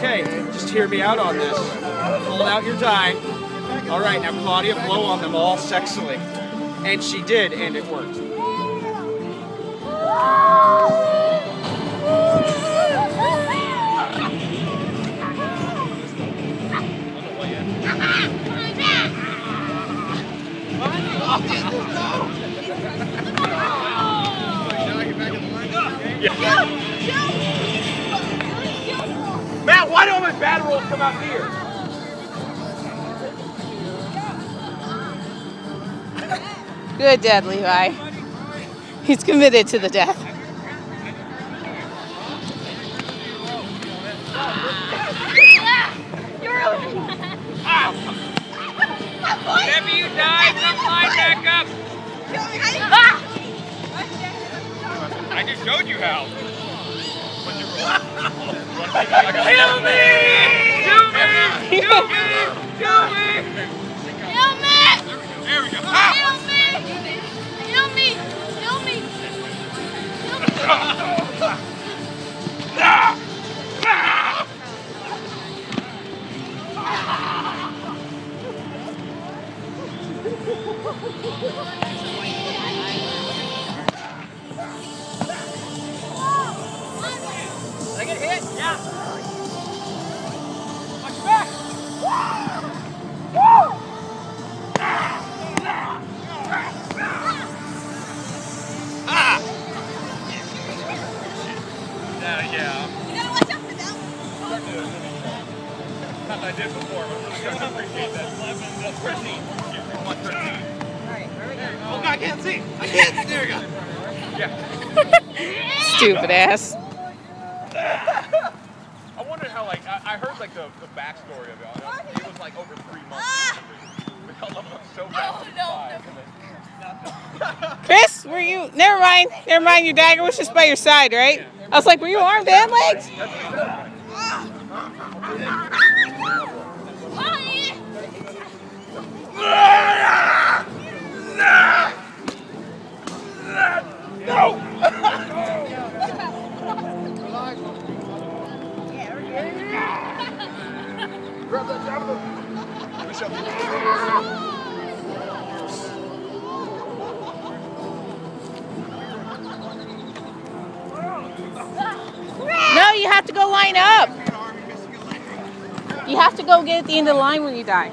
Okay, just hear me out on this. Hold out your die. All right, now Claudia, blow on them all sexily. And she did, and it worked. Matt, why do all my bad rolls come out here? Good dad, Levi. He's committed to the death. Whenever you die, come line back up. I just showed you how. Kill me! Do me! Do me! Do me! Kill me! There we go. Kill me! Kill me! Kill me! Kill Did I get hit? Yeah. Watch your back. Woo! Ah! Yeah. You gotta watch out for that one. Not that I did before, but I'm really starting to appreciate that. 13. 113. Oh, God, I can't see. I can't. There we go. Yeah. Stupid ass. I wondered how, like, I heard, like, the backstory of it. It was, like, over 3 months. We all leveled up so fast. Chris, were you? Never mind. Never mind. Your dagger was just by your side, right? I was like, were you armed and legs? No! Grab that javelin. No, you have to go line up. You have to go get at the end of the line when you die.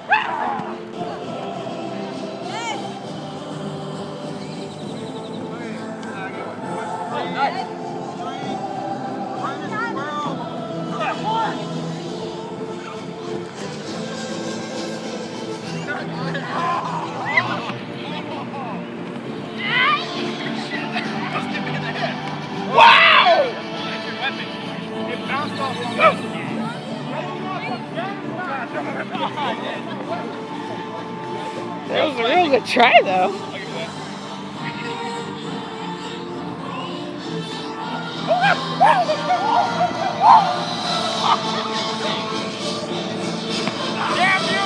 That was a real good try, though. Damn you!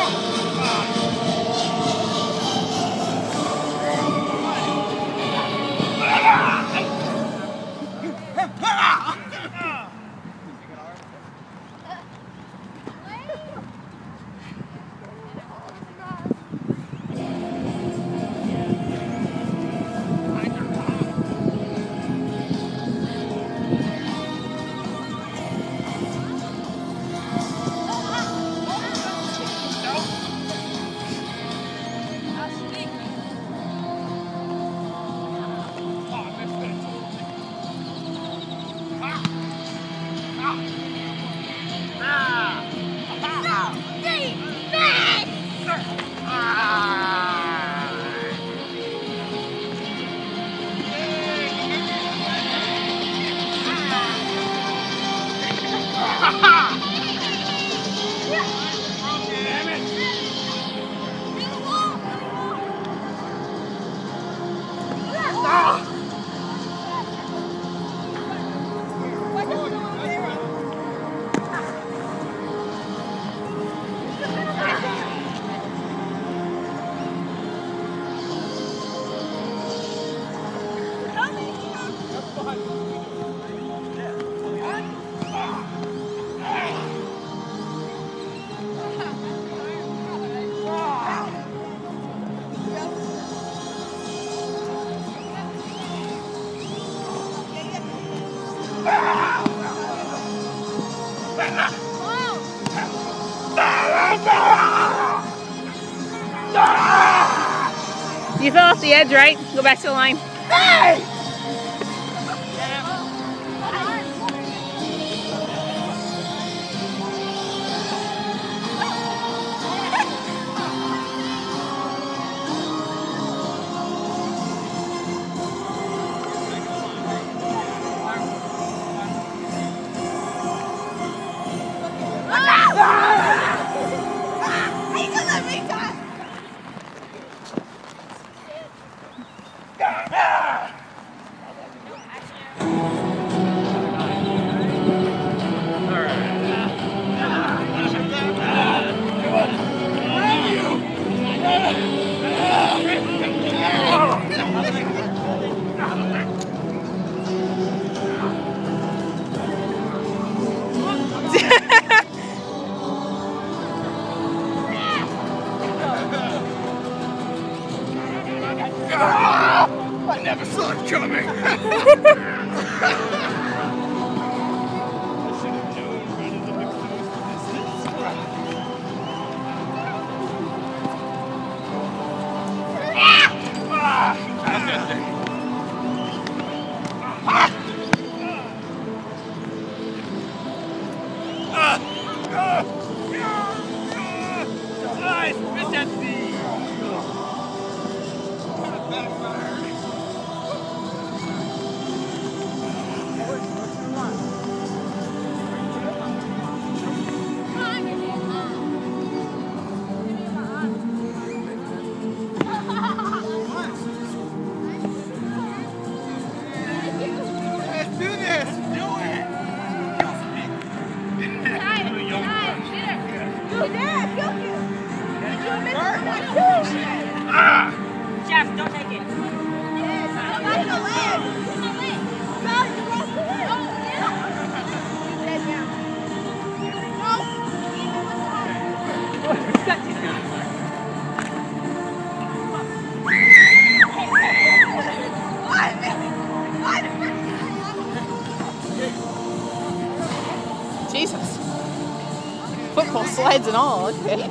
You fell off the edge, right? Go back to the line. Hey! I never saw it coming. Jeff, don't take it. Jesus. Football slides and all. Okay.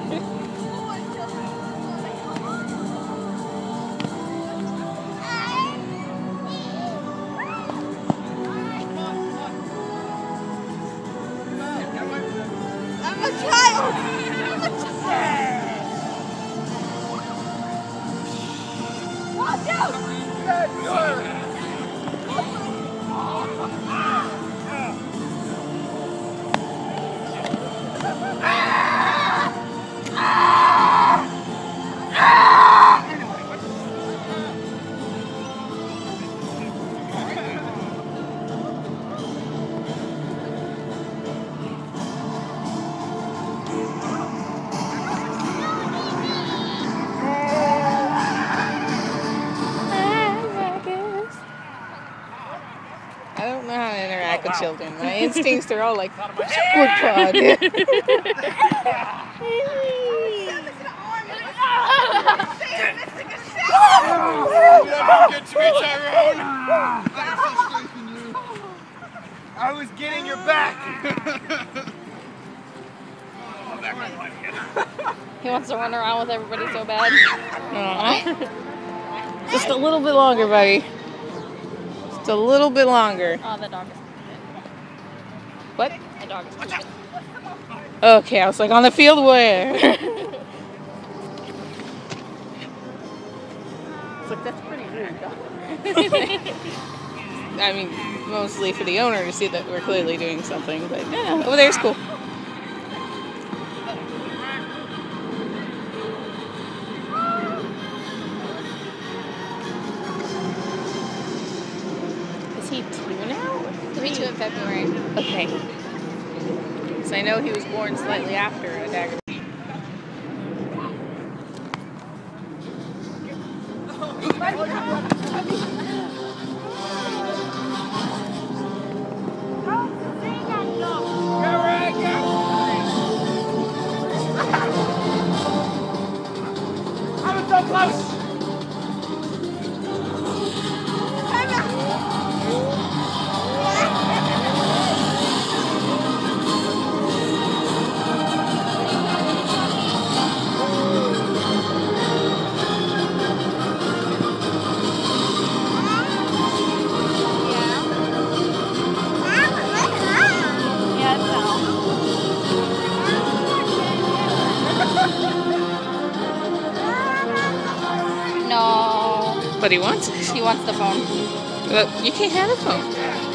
I'm a child. Watch out! I don't know how to interact with children. My instincts are all like, what's a good pod? Good to me, Tyrone. I was getting your back. He wants to run around with everybody so bad. Just a little bit longer, buddy. Just a little bit longer. Oh, the dog is What? The dog is stupid. Okay, I was like, on the field where? It's like, that's pretty rude, dog. I mean, mostly for the owner to see that we're clearly doing something, but yeah, over there's cool. Is he 2 now? He'll be 2 in February. Okay. So I know he was born slightly after a Dagorath. I was so close. But he wants it. He wants the phone. Look, you can't have a phone.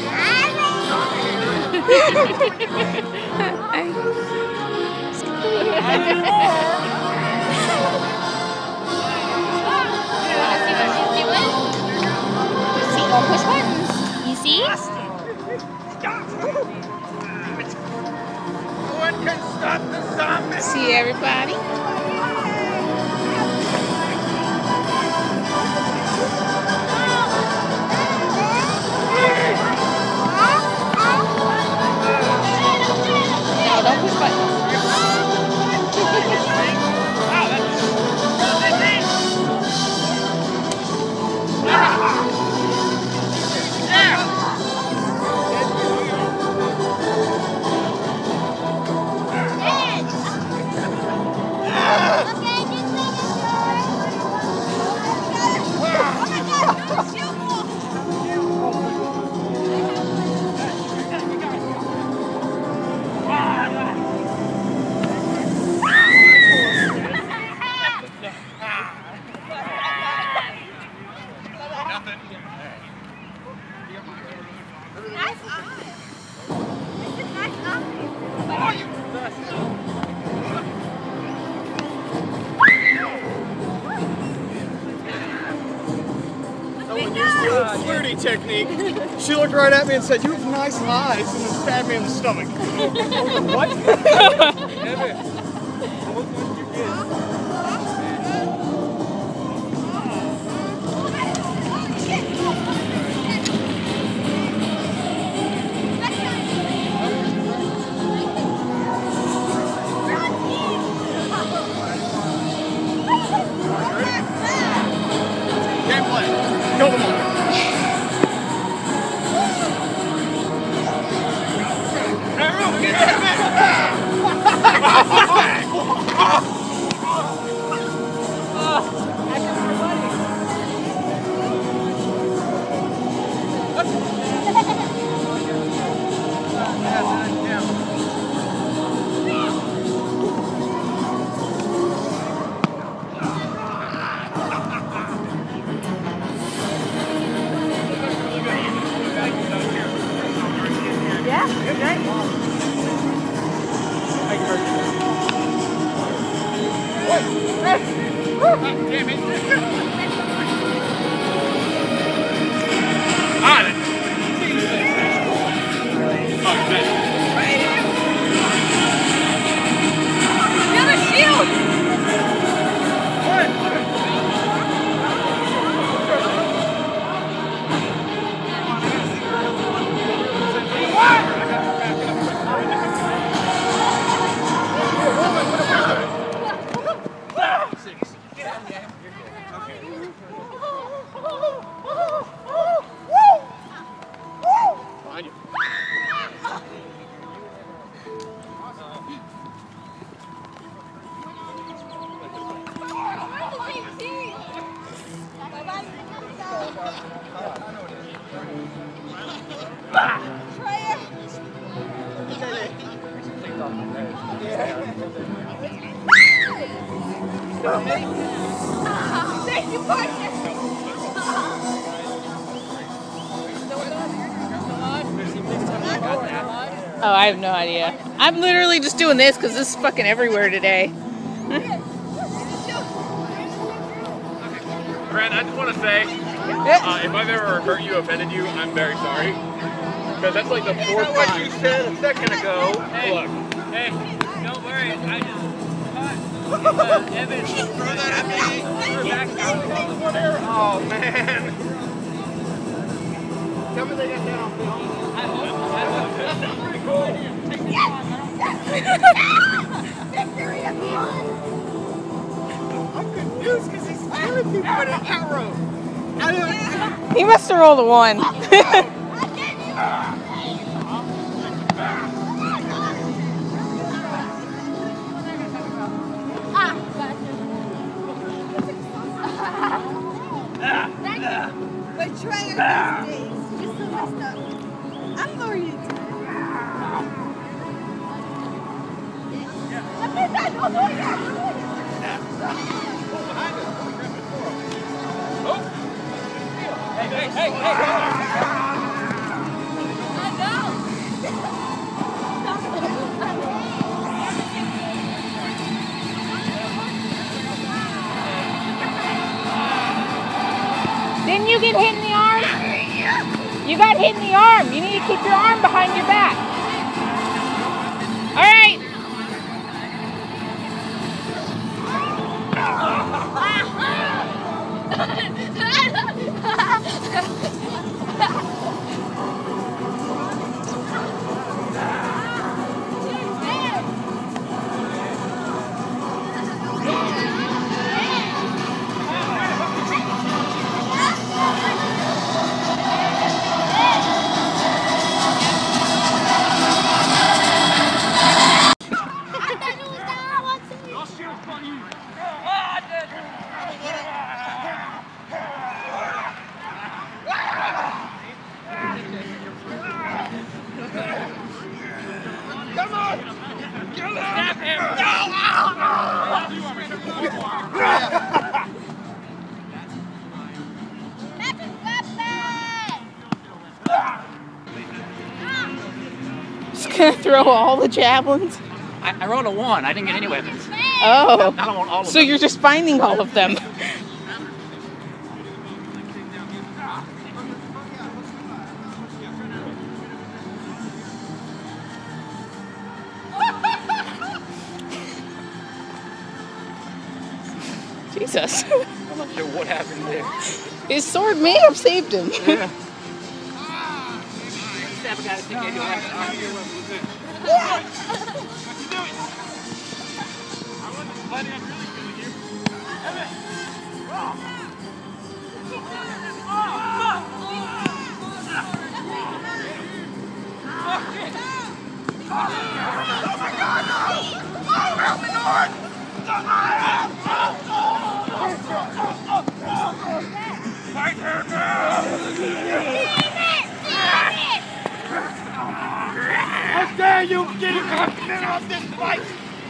Don't push buttons. You see? No one can stop the zombie. See everybody? No, don't push buttons. Flirty technique. She looked right at me and said, "You have nice eyes," and then stabbed me in the stomach. What? Kill them all. Thank you, partner. Oh, I have no idea. I'm literally just doing this because this is fucking everywhere today. Brent, I just want to say, if I've ever hurt you, offended you, I'm very sorry. Because that's like the fourth time. What you said a second ago. Hey, look. Hey, don't worry. I just Evan, throw that at me. Oh man. Tell me they got that on film. I hope. That's pretty cool. Victory of one. I'm confused because he's killing people with an arrow. He must have rolled a 1. Betrayer these days. Just so messed up. I'm Lori. Didn't you get hit in the arm? You got hit in the arm. You need to keep your arm behind your back. All right. Just gonna throw all the javelins. I rolled a 1. I didn't get any weapons. Oh. I don't want all of So them. you're just finding all of them. Jesus. I'm not sure what happened there. His sword may have saved him. Yeah. Stab a guy to think you How dare you get it off this fight!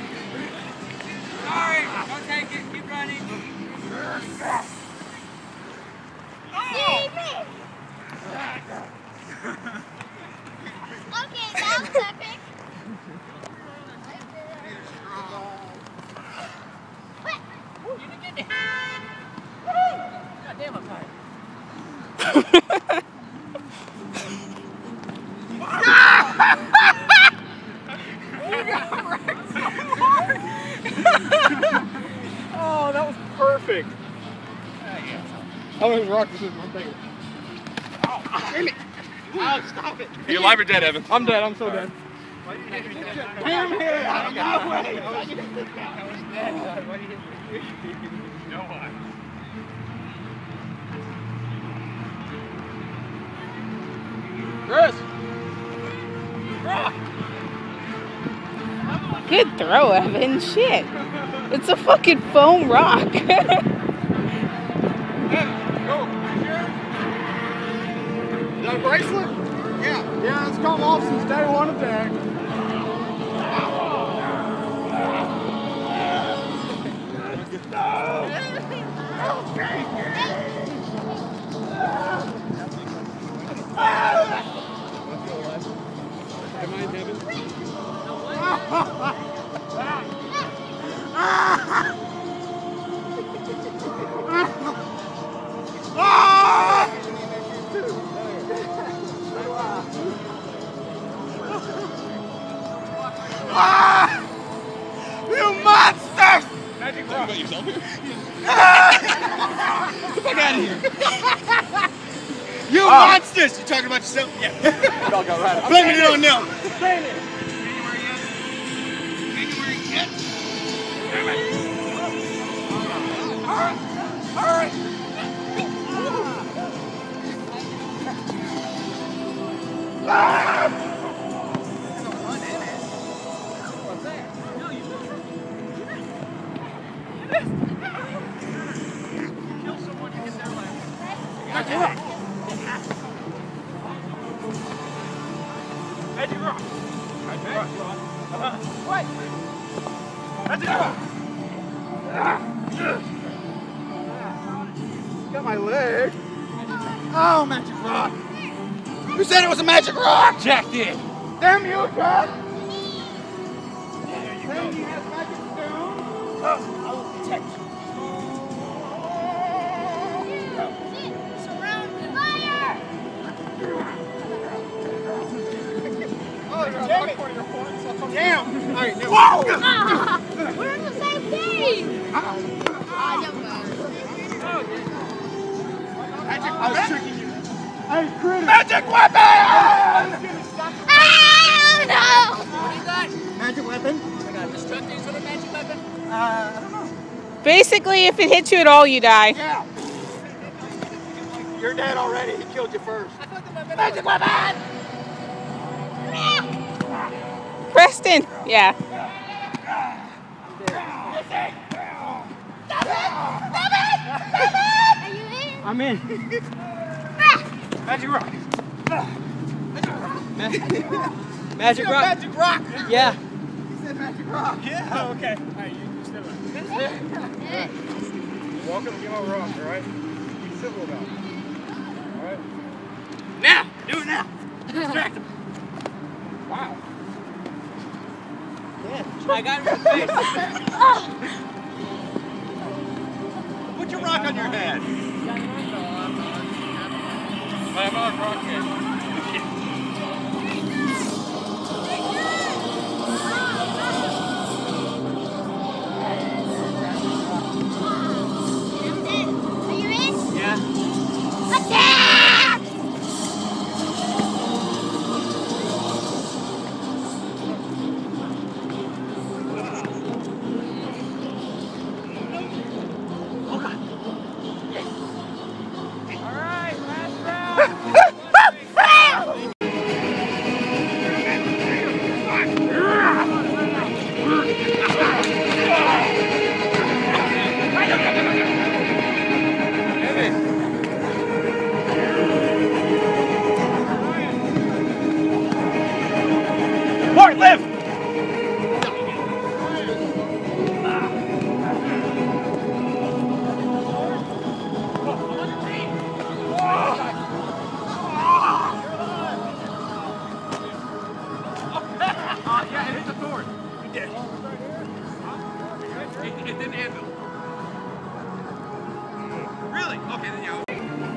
Sorry, don't take it. Keep running. Okay, that was epic. God damn, I'm tired. Oh, that was perfect. I'm gonna rock this one thing. Damn it! Oh, stop it! Are you alive or dead, Evan? I'm dead. I'm so dead. Damn it! No way! No way. Chris! Good throw, Evan. Shit. It's a fucking foam rock. Go! Is that a bracelet? Yeah. Yeah, it's come off since day 1 of tag. You monsters! Magic rock. About yourself here? Get the fuck out of here! You monsters! You talking about yourself? Yeah. We all got right. Blaming it on them. Magic rock. Magic rock. What? Magic rock. Got my leg. Oh, magic rock. Who said it was a magic rock? Jack did. Damn you, Jack. Then he has magic stone. Oh, I will protect you. Surrounded. Fire! Oh, damn it. Damn. All right, now. Ah, we're in the same team. Magic weapon. I was tricking you. Hey, critter. Magic weapon! Oh no! What do you got? Magic weapon? I got destructing sort of magic weapon. I don't know. Basically, if it hits you at all, you die. Yeah. You're dead already. He killed you first. I thought the weapon. Magic weapon! Preston, yeah. Are you in? I'm in. Magic rock. Magic rock. Magic rock. Yeah. He said magic rock. Yeah. Oh, okay. All right, you step back. You're welcome to give my rock, all right? Be civil about it. All right? Now. Do it now. Distract him. Wow. I got him in the face. Put your rock on your head. I'm on rock head. Are you in? Yeah. Attack! Bart, live! Yeah, it hit the sword. It did. It didn't anvil. Really? Okay, then yeah.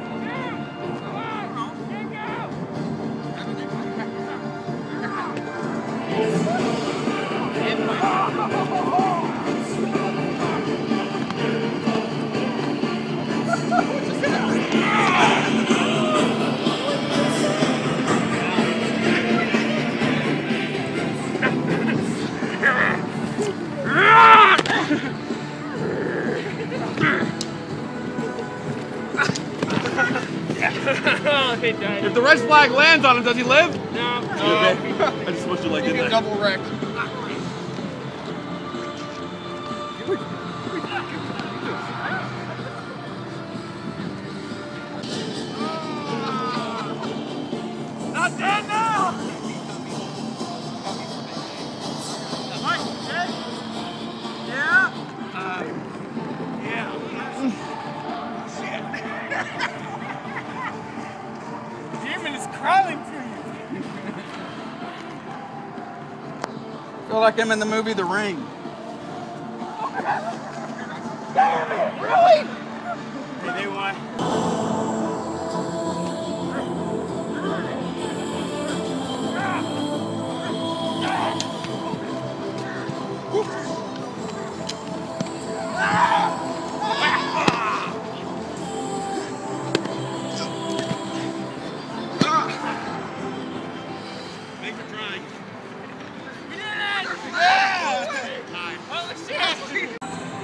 If the red flag lands on him, does he live? No. I just pushed you like You get double wrecked. Not dead now! Yeah? Yeah. Demon is crawling through you. I feel like I'm in the movie The Ring. Really? Hey, they why? Thanks for trying. We did it! Yeah! Holy shit!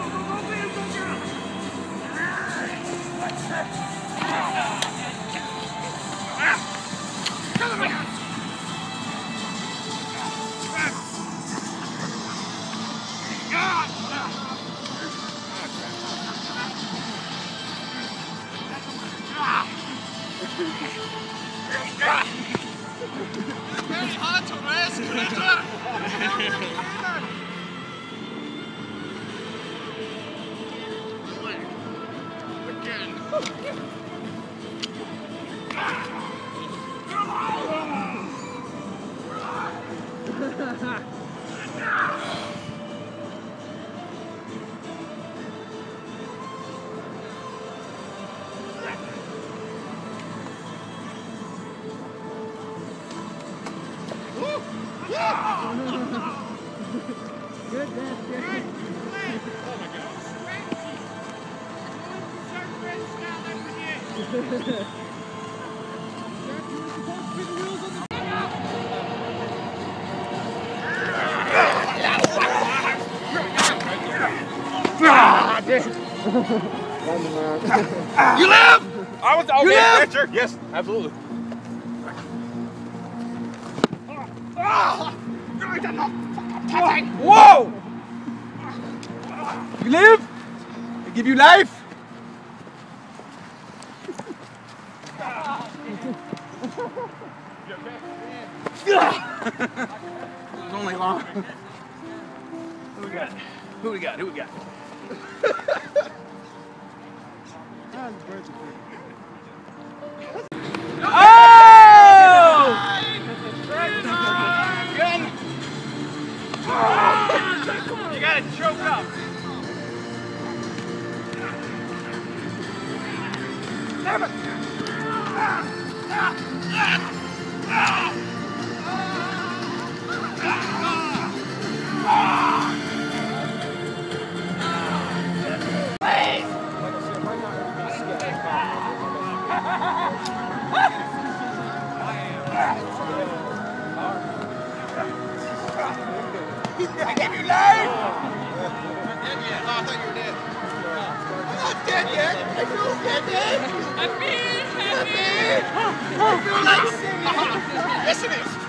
Very hard to rescue. Again. You live? I was okay. Adventure. Yes, absolutely. Whoa! You live? I give you life. It was only long. Who we got? Who we got? Who we got? Oh! You gotta choke up. Damn it! I give you life! I'm not dead yet. Oh, I thought you were dead. I'm not dead yet. I feel dead. I feel like singing. Yes, it is.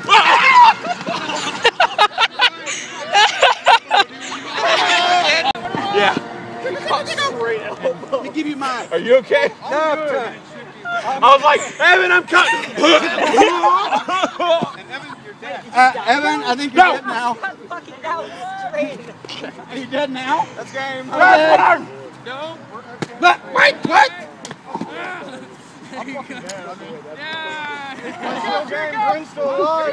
Yeah. Straight elbow. Let me give you mine. Are you okay? No, I was like, Evan, I'm cut. Evan, I think you're dead now. Are you dead now? That's game. No. Wait, what? I'm fucking dead. Bryn's still alive.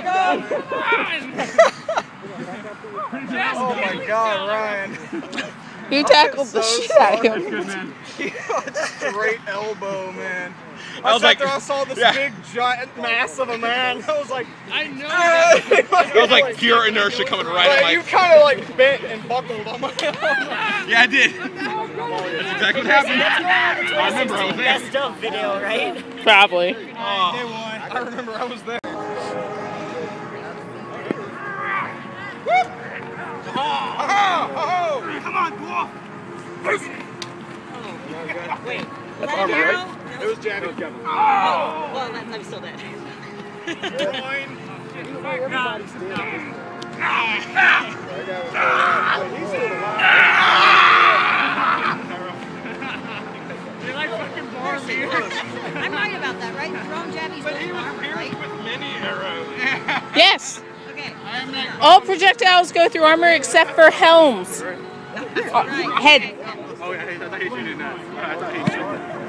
Oh my God, Ryan. You tackled the shit out of him. He got straight elbow, man. I was like, I saw this big giant mass of a man. I was like, I know. That was like pure inertia coming right at my... You kind of like bent and buckled on my Yeah, I did. That's exactly what happened. I remember I was there. Best of video, right? Probably. I remember I was there. Come on, dwarf. Wait. That's armor, right? It was Janet. Oh, well, I'm still dead. They like fucking bar me. I'm right about that, right? Throwing jabbies But he with was armor, pierced right? with many arrows. Yes. Okay. All projectiles go through armor except for helms. Right. Head. Okay. Oh, yeah, I thought he was shooting that. I thought he was shooting that.